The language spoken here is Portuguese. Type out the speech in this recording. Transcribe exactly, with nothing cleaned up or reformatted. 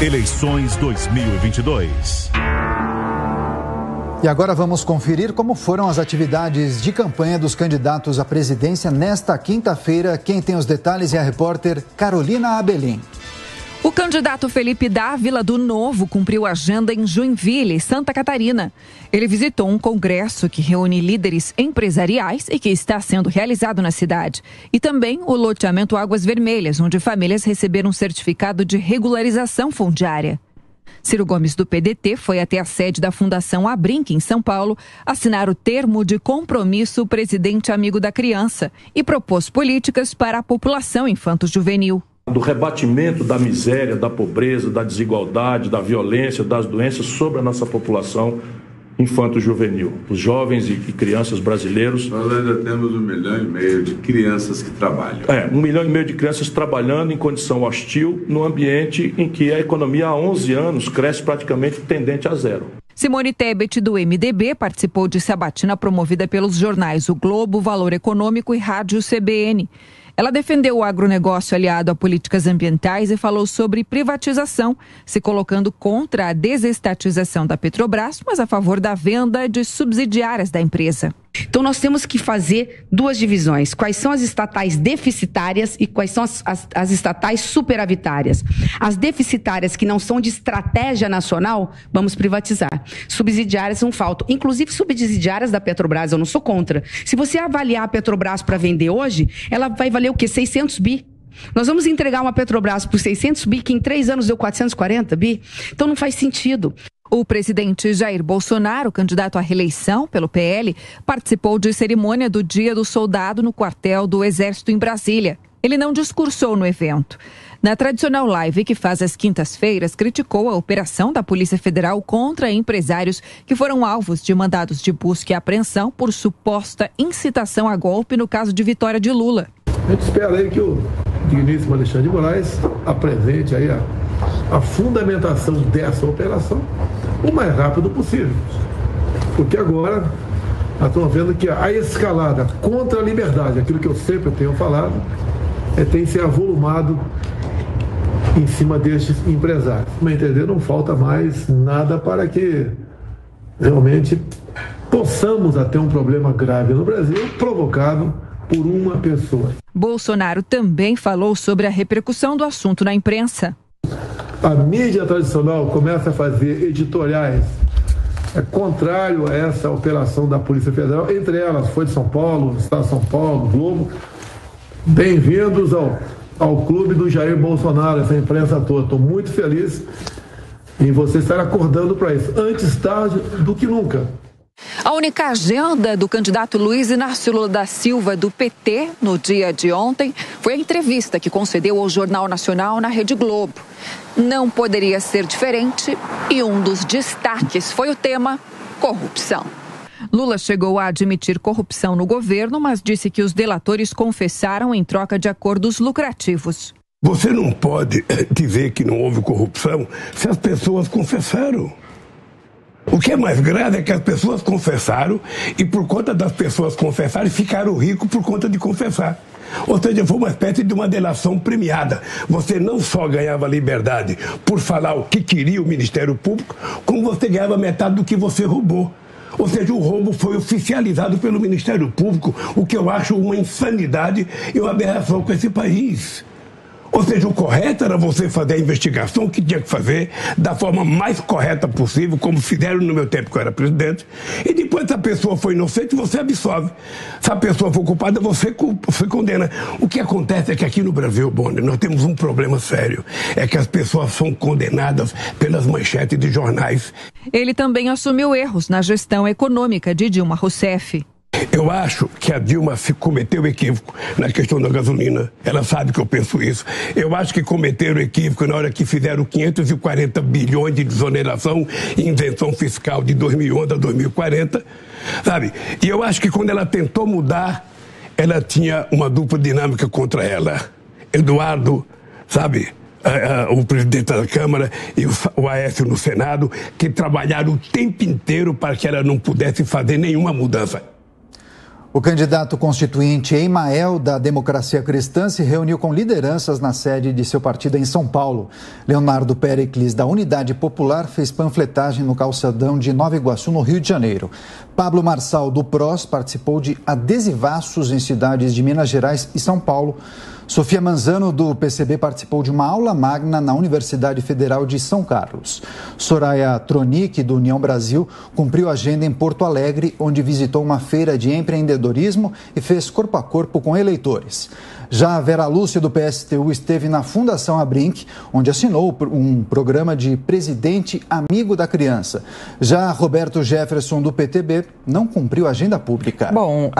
Eleições dois mil e vinte e dois. E agora vamos conferir como foram as atividades de campanha dos candidatos à presidência nesta quinta-feira. Quem tem os detalhes é a repórter Carolina Abelim. O candidato Felipe Dávila do Novo cumpriu a agenda em Joinville, Santa Catarina. Ele visitou um congresso que reúne líderes empresariais e que está sendo realizado na cidade. E também o loteamento Águas Vermelhas, onde famílias receberam um certificado de regularização fundiária. Ciro Gomes, do P D T, foi até a sede da Fundação Abrinq, em São Paulo, assinar o termo de compromisso Presidente Amigo da Criança e propôs políticas para a população infanto-juvenil. Do rebatimento da miséria, da pobreza, da desigualdade, da violência, das doenças sobre a nossa população infanto-juvenil, os jovens e crianças brasileiros. Nós ainda temos um milhão e meio de crianças que trabalham. É, um milhão e meio de crianças trabalhando em condição hostil, no ambiente em que a economia há onze anos cresce praticamente tendente a zero. Simone Tebet, do M D B, participou de sabatina promovida pelos jornais O Globo, Valor Econômico e Rádio C B N. Ela defendeu o agronegócio aliado a políticas ambientais e falou sobre privatização, se colocando contra a desestatização da Petrobras, mas a favor da venda de subsidiárias da empresa. Então nós temos que fazer duas divisões. Quais são as estatais deficitárias e quais são as, as, as estatais superavitárias. As deficitárias que não são de estratégia nacional, vamos privatizar. Subsidiárias não faltam. Inclusive subsidiárias da Petrobras, eu não sou contra. Se você avaliar a Petrobras para vender hoje, ela vai valer o quê? seiscentos bi. Nós vamos entregar uma Petrobras por seiscentos bi, que em três anos deu quatrocentos e quarenta bi? Então não faz sentido. O presidente Jair Bolsonaro, candidato à reeleição pelo P L, participou de cerimônia do Dia do Soldado no quartel do Exército em Brasília. Ele não discursou no evento. Na tradicional live que faz às quintas-feiras, criticou a operação da Polícia Federal contra empresários que foram alvos de mandados de busca e apreensão por suposta incitação a golpe no caso de vitória de Lula. A gente espera aí que o digníssimo Alexandre de Moraes apresente aí a, a fundamentação dessa operação o mais rápido possível. Porque agora nós estamos vendo que a escalada contra a liberdade, aquilo que eu sempre tenho falado, é, tem que ser avolumado em cima destes empresários. Como entender, não falta mais nada para que realmente possamos ter um problema grave no Brasil provocado por uma pessoa. Bolsonaro também falou sobre a repercussão do assunto na imprensa. A mídia tradicional começa a fazer editoriais é, contrário a essa operação da Polícia Federal, entre elas foi de São Paulo, Estado de São Paulo, Globo. Bem-vindos ao, ao clube do Jair Bolsonaro, essa imprensa toda. Estou muito feliz em você estar acordando para isso, antes tarde do que nunca. A única agenda do candidato Luiz Inácio Lula da Silva, do P T, no dia de ontem, foi a entrevista que concedeu ao Jornal Nacional na Rede Globo. Não poderia ser diferente e um dos destaques foi o tema corrupção. Lula chegou a admitir corrupção no governo, mas disse que os delatores confessaram em troca de acordos lucrativos. Você não pode dizer que não houve corrupção se as pessoas confessaram. O que é mais grave é que as pessoas confessaram e por conta das pessoas confessarem ficaram ricos por conta de confessar. Ou seja, foi uma espécie de uma delação premiada. Você não só ganhava liberdade por falar o que queria o Ministério Público, como você ganhava metade do que você roubou. Ou seja, o roubo foi oficializado pelo Ministério Público, o que eu acho uma insanidade e uma aberração com esse país. Ou seja, o correto era você fazer a investigação que tinha que fazer da forma mais correta possível, como fizeram no meu tempo que eu era presidente, e depois se a pessoa foi inocente, você absolve. Se a pessoa for culpada, você, culpa, você condena. O que acontece é que aqui no Brasil, Bonner, nós temos um problema sério, é que as pessoas são condenadas pelas manchetes de jornais. Ele também assumiu erros na gestão econômica de Dilma Rousseff. Eu acho que a Dilma se cometeu equívoco na questão da gasolina. Ela sabe que eu penso isso. Eu acho que cometeram equívoco na hora que fizeram quinhentos e quarenta bilhões de desoneração e isenção fiscal de dois mil e onze a dois mil e quarenta, sabe? E eu acho que quando ela tentou mudar, ela tinha uma dupla dinâmica contra ela. Eduardo, sabe? O presidente da Câmara e o Aécio no Senado, que trabalharam o tempo inteiro para que ela não pudesse fazer nenhuma mudança. O candidato constituinte Emael, da Democracia Cristã, se reuniu com lideranças na sede de seu partido em São Paulo. Leonardo Péricles, da Unidade Popular, fez panfletagem no calçadão de Nova Iguaçu, no Rio de Janeiro. Pablo Marçal, do P R O S, participou de adesivaços em cidades de Minas Gerais e São Paulo. Sofia Manzano, do P C B, participou de uma aula magna na Universidade Federal de São Carlos. Soraya Tronic, do União Brasil, cumpriu a agenda em Porto Alegre, onde visitou uma feira de empreendedorismo e fez corpo a corpo com eleitores. Já a Vera Lúcia, do P S T U, esteve na Fundação Abrinq, onde assinou um programa de presidente amigo da criança. Já Roberto Jefferson, do P T B, não cumpriu a agenda pública. Bom,